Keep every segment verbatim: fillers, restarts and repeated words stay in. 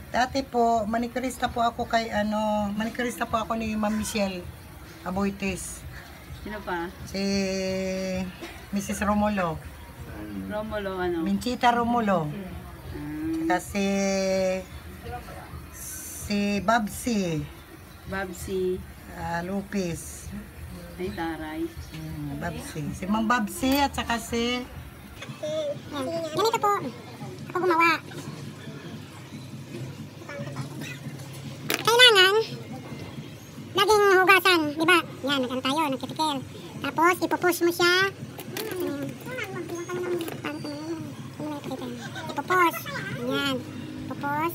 Dati po, manicurista po ako kay ano, manicurista po ako ni Ma'am Michelle Aboites. Sino pa? Si Missus Romulo. Romulo, ano? Minchita Romulo. Um, Kasi si Babsi. Babsi. Uh, Lupis. Ay, taray. Hmm, Babsi. Si Ma'am Babsi at saka si... Ganito po. Ako gumawa. Kailangan laging hugasan, di ba? Yan, nagano tayo, nagkitikel. Tapos, ipupush mo siya. Ipupush. Yan. Ipupush.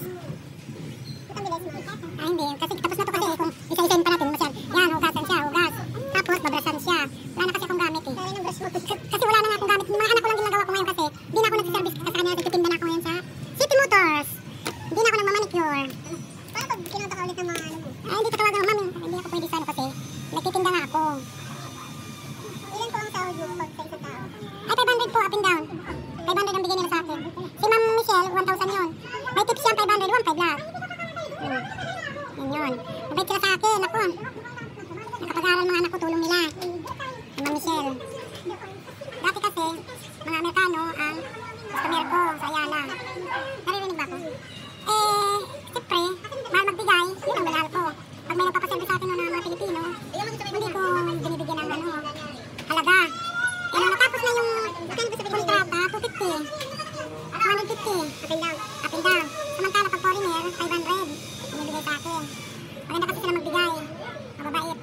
Ah, hindi. Kasi tapos na to kasi kung isa-isain pa natin masyad. Yan, hugasan siya, hugas. Tapos, babrasan siya. Wala na kasi akong gamit eh. Kasi wala na nga akong gamit. Mga anak ko lang ginagawa ko ngayon kasi hindi na ako nagsiservice kasi kanya nagtitinda na ako ngayon sa City Motors. Hindi na ako nagmamanicure. Paano pag kinunta ka ulit ng mga ano mo? Ay, hindi ko tawagan ng mami. Hindi ako pwede sa ano kasi nagtitinda nga ako. Ilan po ang sahod mo pag sa isang tao? Ay, five hundred po, up and down. five hundred ang bigay nila sa akin. Si Ma'am Michelle, one thousand yun. May tips yan, five hundred, one five lang. Hmm. Yun yun. Mabait sila sa akin, ako. Nakapag-aaral mga anak ko, tulong nila. Si Ma'am Michelle. Dati kasi, mga Amerikano ang customer ko sa Ayala. Naririnig ba ako? Eh, siyempre, mahal magbigay, yun ang mahal ko. Pag may nagpapaservice sa akin ng mga Pilipino, hindi ko binibigyan ng ano, halaga. Eh, nung natapos na yung kontrata, two fifty. one fifty. Up and down. Up and down. Samantala pag foreigner, five hundred. Binibigay sa akin. Maganda kasi sila magbigay. Mababait.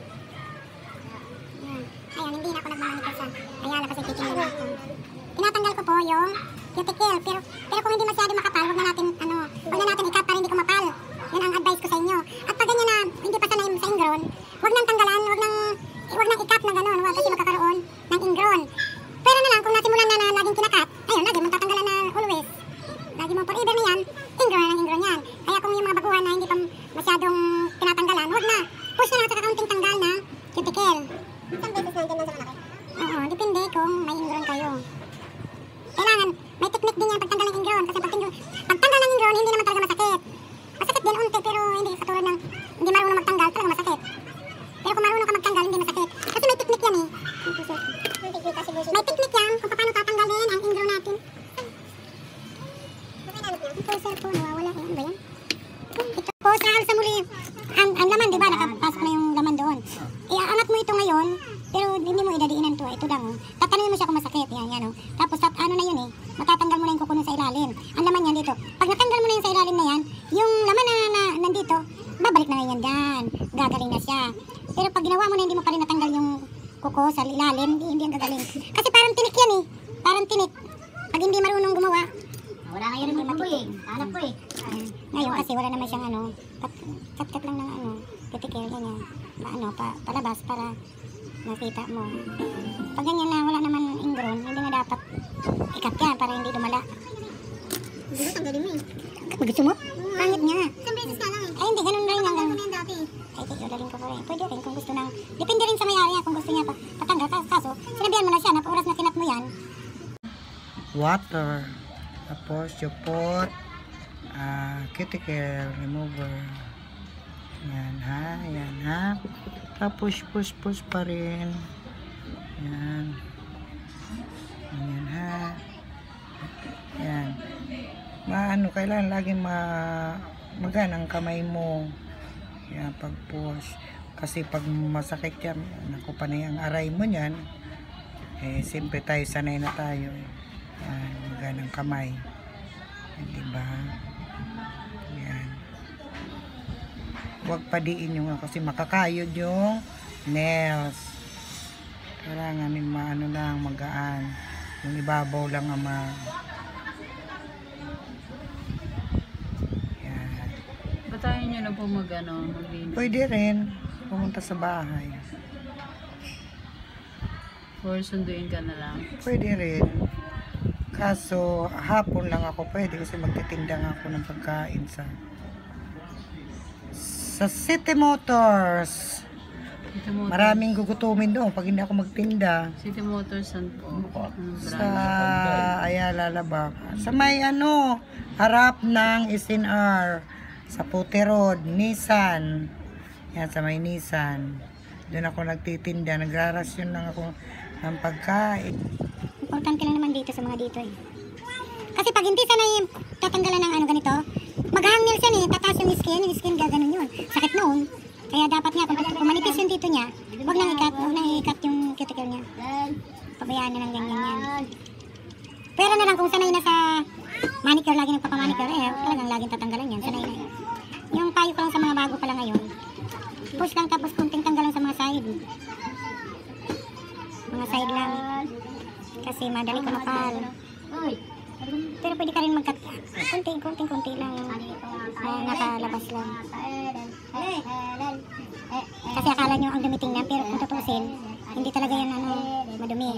Yan. Ayun, hindi na ako nagmamanicure sa Ayala kasi titingnan na ako. Tinatanggal ko po yung cuticle. Pero, pero kung hindi masyado makapal, huwag na natin, ano, huwag na natin ikat para hindi kumapal. Yun ang advice ko sa inyo. At pag ganyan na, hindi pa sanay sa ingrown, huwag nang tanggalan, huwag nang, huwag nang ikat na gano'n, huwag kasi magkakaroon ng ingrown. Pero na lang, kung nasimulan na na laging kinakat, ayun, lagi mong tatanggalan na always. Lagi mong forever na yan, ingrown na ng ingrown yan. Kaya kung yung mga baguhan na hindi pa masyadong tinatanggalan, huwag na. Push na lang sa kakaunting tanggal na cuticle. Isang beses na dyan lang sa malaki? Oo, depende kung may ingrown kayo. Kailangan, may technique din yan pagtanggal ng ingrown. Kasi pag pagtanggal ng ingrown, hindi naman talaga masakit. Masakit din unti, pero hindi katulad ng hindi marunong magtanggal, talaga masakit. Pero kung marunong ka magtanggal, hindi masakit. Kasi may technique yan eh. May technique yan kung paano tatanggalin ang ingrown natin. Ito yung cellphone, nawawala. Ano ba yan? Ito po, sa alsa muli. Ang, ang laman, di ba? Nakapasok na yung laman doon. Iaangat mo ito ngayon, pero hindi mo idadiinan to. Ito lang. Oh. Tatanungin mo siya kung masakit. Yan, yan. Oh. Tapos, tat, ano na yun eh. Matatanggal mo na yung kukunin sa ilalim. Ang laman yan dito. Pag natanggal mo na yung sa ilalim na yan, yung laman na, na nandito, babalik na yan dyan. Gagaling na siya. Pero pag ginawa mo na hindi mo pa rin natanggal yung kuko sa ilalim, hindi, hindi yan gagaling. Kasi parang tinik yan eh. Parang tinik. Pag hindi marunong gumawa, wala ngayon yung mati eh. Hanap ko eh. Ngayon kasi wala naman siyang ano, kat-kat lang ng ano, cuticle ganyan. Pa, ano, pa, palabas para makita mo. Pag ganyan na wala naman ingrown, hindi na dapat ikat yan para hindi dumala. Hindi mo tanggalin mo eh. Gusto mo? Pangit nga. Isang beses ka lang eh. Ay hindi, ganun rin lang. Ganun yung dati. Ay, tiyo rin ko po rin. Pwede rin kung gusto nang, depende rin sa may-ari kung gusto niya pa patanggal. Kaso, sinabihan mo na siya na oras na kinat mo yan. Water. Tapos yung pot, uh, cuticle remover. Yan ha, yan ha. Tapos push push pa rin. Yan. Yan ha. Yan. Maano, kailangan lagi ma magaan ang kamay mo. Yan, pag push. Kasi pag masakit yan, naku pa na yung aray mo yan. Eh, siyempre tayo, sanay na tayo. Yan, magaan ang kamay. Yan, diba? Yan. Huwag padiin yung kasi makakayod yung nails. Kailangan may maano lang, magaan. Yung ibabaw lang ang ma... Yan. Patayin nyo na po mag, ano, maglinis. Pwede rin. Pumunta sa bahay. Or sunduin ka na lang. Pwede rin. Kaso, hapon lang ako pwede kasi magtitinda nga ako ng pagkain sa sa City Motors. City Motors. Maraming gugutumin doon pag hindi ako magtinda. City Motors, saan po? Anong Sa brand? Ayala, Labak. Sa may ano, harap ng S N R sa Puti Road, Nissan. Yan, sa may Nissan. Doon ako nagtitinda, nagrarasyon lang ako ng pagkain. Importante lang naman dito sa mga dito eh. Kasi pag hindi sanay tatanggalan ng ano ganito, maghahangil siya eh, tataas yung skin, yung skin gaganon yun. Sakit noon. Kaya dapat nga, kung, kung manipis yung dito niya, huwag nang ikat, huwag nang ikat yung cuticle niya. Pabayaan na lang ganyan yan. Pero na lang kung sanay na sa manicure, lagi nagpapamanicure, eh, talagang laging tatanggalan yan, sanay na yan. Yung payo ko lang sa mga bago pa lang ngayon, push lang tapos kunting tanggalan sa mga side. Mga side lang. Kasi madali ka mapal. Pero pwede ka rin mag-cut. Kunting, kunting, kunti lang. Uh, nakalabas lang. Kasi akala nyo ang dumiting na, pero kung tutusin, hindi talaga yan ano, madumi.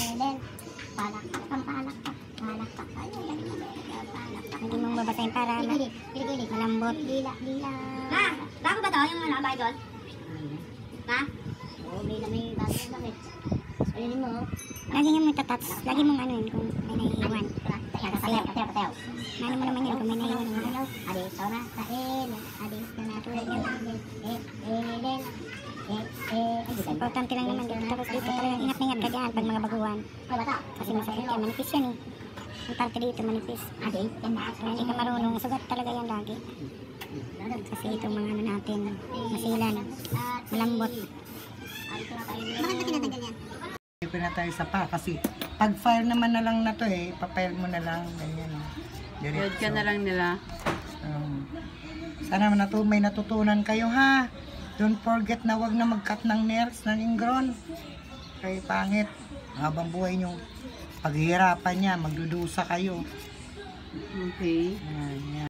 Hindi mong babasahin para malambot. Ma, bago ba to yung ano, bahay doon? Ma? Oo, may may bago yung bakit. Alinin mo. Lagi nyo mong tatats. Lagi mong ano yun kung may naiiwan. Patew, patew, patew. Nano mo naman yun kung may naiiwan mo. Adi, tama, kain. Adi, Tulad yan. eh, eh, eh, eh, Importante lang naman dito. Tapos dito talagang ingat na ingat ka dyan pag mga baguhan. Ay, bata. Kasi masakit yan. Manipis yan eh. Ang parte dito manipis. Adi, yan na. Kung hindi ka marunong, sugat talaga yan lagi. Kasi itong mga ano natin, masilan, malambot. Bakit ba tinatanggal yan? Ipin na tayo sa pa kasi pag file naman na lang na to eh, papile mo na lang ganyan. Load ka na lang nila. Um, sana natu may natutunan kayo ha. Don't forget na wag na mag-cut ng nails ng ingron. Kay pangit. Habang buhay nyo paghihirapan niya, magdudusa kayo. Okay. Yan, yan.